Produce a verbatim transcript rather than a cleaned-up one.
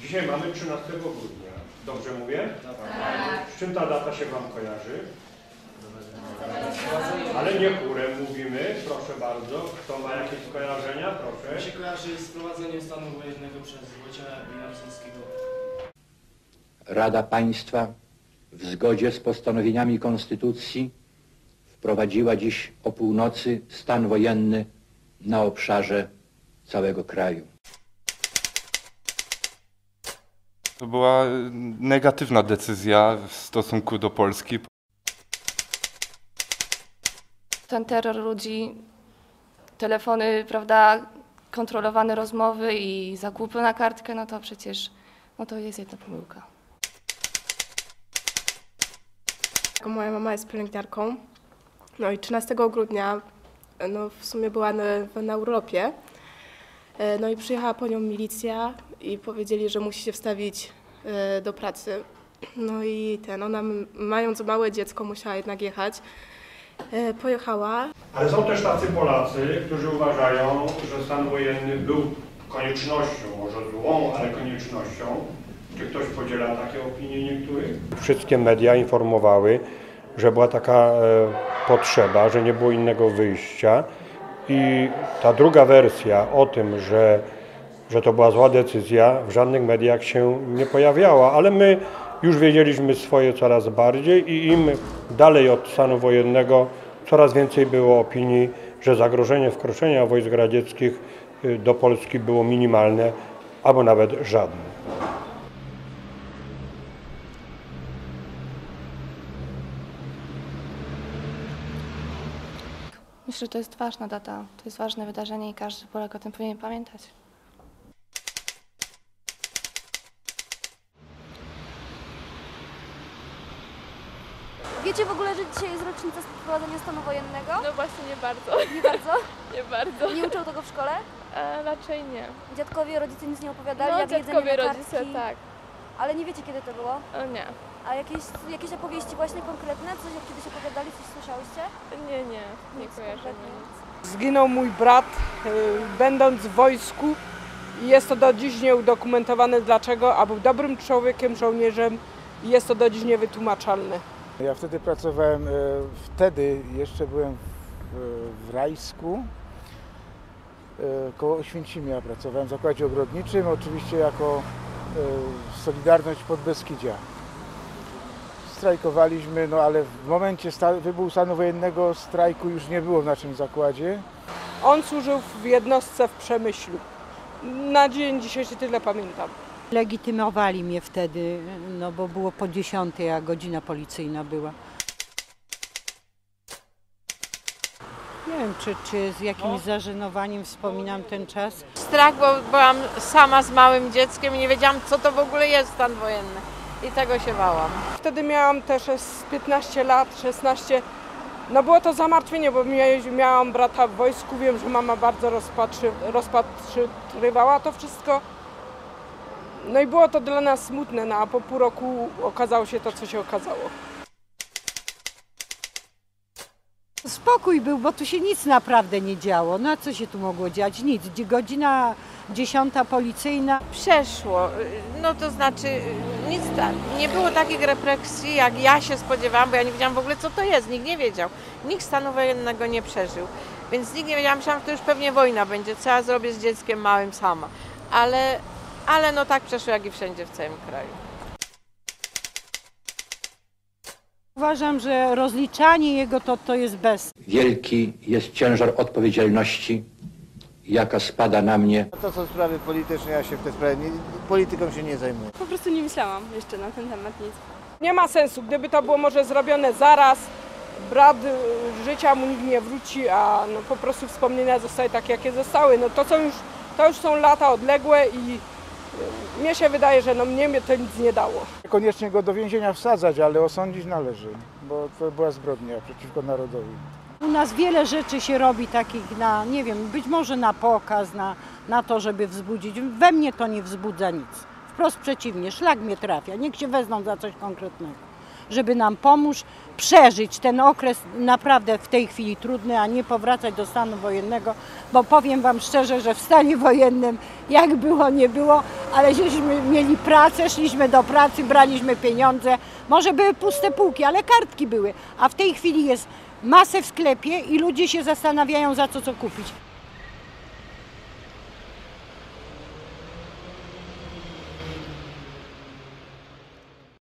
Dzisiaj mamy trzynastego grudnia. Dobrze mówię? Tak. Z czym ta data się Wam kojarzy? Ale nie chórem mówimy, proszę bardzo. Kto ma jakieś skojarzenia? Proszę. Mi się kojarzy z wprowadzeniem stanu wojennego przez Wojciecha Jaruzelskiego. Rada Państwa w zgodzie z postanowieniami Konstytucji wprowadziła dziś o północy stan wojenny na obszarze całego kraju. To była negatywna decyzja w stosunku do Polski. Ten terror ludzi, telefony, prawda, kontrolowane rozmowy i zakupy na kartkę, no to przecież no to jest jedna pomyłka. Moja mama jest pielęgniarką, no i trzynastego grudnia no w sumie była na, na urlopie, no i przyjechała po nią milicja i powiedzieli, że musi się wstawić do pracy. No i ten, ona mając małe dziecko musiała jednak jechać, pojechała. Ale są też tacy Polacy, którzy uważają, że stan wojenny był koniecznością, może złą, ale koniecznością. Czy ktoś podziela takie opinie niektórych? Wszystkie media informowały, że była taka e, potrzeba, że nie było innego wyjścia i ta druga wersja o tym, że, że to była zła decyzja, w żadnych mediach się nie pojawiała, ale my już wiedzieliśmy swoje coraz bardziej i im dalej od stanu wojennego coraz więcej było opinii, że zagrożenie wkroczenia wojsk radzieckich do Polski było minimalne albo nawet żadne. Myślę, że to jest ważna data, to jest ważne wydarzenie i każdy Polak o tym powinien pamiętać. Wiecie w ogóle, że dzisiaj jest rocznica wprowadzenia stanu wojennego? No właśnie nie bardzo. Nie bardzo? Nie bardzo. Nie uczą tego w szkole? E, raczej nie. Dziadkowie, rodzice nic nie opowiadali, No jak dziadkowie, jedzenie na rodzice, kartki? tak. Ale nie wiecie, kiedy to było? O nie. A jakieś, jakieś opowieści właśnie konkretne? Coś, jak kiedyś opowiadali, coś słyszałyście? Nie, nie. Nie Nic kojarzę. konkretnie, nic. Zginął mój brat, y, będąc w wojsku i jest to do dziś nieudokumentowane dlaczego, a był dobrym człowiekiem, żołnierzem i jest to do dziś niewytłumaczalne. Ja wtedy pracowałem, wtedy jeszcze byłem w, w Rajsku, koło Oświęcimia pracowałem w zakładzie ogrodniczym, oczywiście jako Solidarność Podbeskidzia. Strajkowaliśmy, no ale w momencie wybuchu stanu wojennego strajku już nie było w naszym zakładzie. On służył w jednostce w Przemyślu. Na dzień dzisiejszy tyle pamiętam. Legitymowali mnie wtedy, no bo było po dziesiątej, a godzina policyjna była. Nie wiem, czy, czy z jakimś zażenowaniem wspominam ten czas. Strach, bo byłam sama z małym dzieckiem i nie wiedziałam, co to w ogóle jest stan wojenny. I tego się bałam. Wtedy miałam też piętnaście lat, szesnaście. No było to zamartwienie, bo miałam brata w wojsku, wiem, że mama bardzo rozpatrzy, rozpatrywała to wszystko. No i było to dla nas smutne, no a po pół roku okazało się to, co się okazało. Spokój był, bo tu się nic naprawdę nie działo. No a co się tu mogło dziać? Nic. Godzina dziesiąta policyjna. Przeszło. No to znaczy, nic, nie było takich represji, jak ja się spodziewałam, bo ja nie wiedziałam w ogóle, co to jest. Nikt nie wiedział. Nikt stanu wojennego nie przeżył. Więc nikt nie wiedział, myślałam, że to już pewnie wojna będzie. Co ja zrobię z dzieckiem małym sama. Ale, ale no tak przeszło, jak i wszędzie w całym kraju. Uważam, że rozliczanie jego to, to jest bez. Wielki jest ciężar odpowiedzialności, jaka spada na mnie. To są sprawy polityczne, ja się w tej sprawie nie, polityką się nie zajmuję. Po prostu nie myślałam jeszcze na ten temat nic. Nie ma sensu, gdyby to było może zrobione zaraz, brat życia mu nikt nie wróci, a no po prostu wspomnienia zostały takie, jakie zostały. No to są już, to już są lata odległe i mnie się wydaje, że no mnie to nic nie dało. Koniecznie go do więzienia wsadzać, ale osądzić należy, bo to była zbrodnia przeciwko narodowi. U nas wiele rzeczy się robi takich na, nie wiem, być może na pokaz, na, na to, żeby wzbudzić. We mnie to nie wzbudza nic. Wprost przeciwnie, szlak mnie trafia, niech się wezmą za coś konkretnego. żeby nam pomóż przeżyć ten okres naprawdę w tej chwili trudny, a nie powracać do stanu wojennego, bo powiem Wam szczerze, że w stanie wojennym jak było, nie było, ale żeśmy mieli pracę, szliśmy do pracy, braliśmy pieniądze, może były puste półki, ale kartki były, a w tej chwili jest masę w sklepie i ludzie się zastanawiają, za co co kupić.